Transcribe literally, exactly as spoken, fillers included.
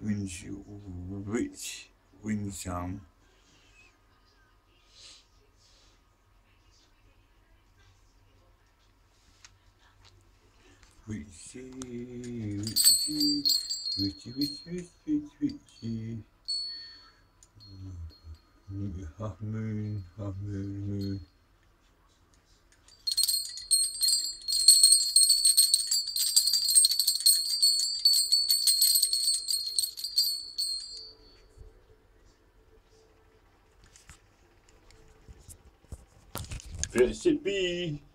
Which, which, wind sound. Witchy, witchy, witchy, witchy, witchy, witchy. Half moon, half moon, moon. Recipe.